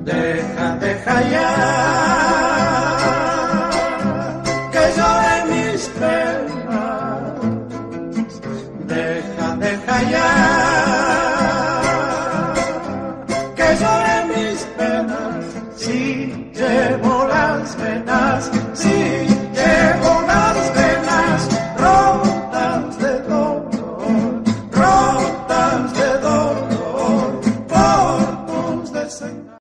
Deja ya que llore mis penas. Deja ya que llore mis penas. Si llevo las penas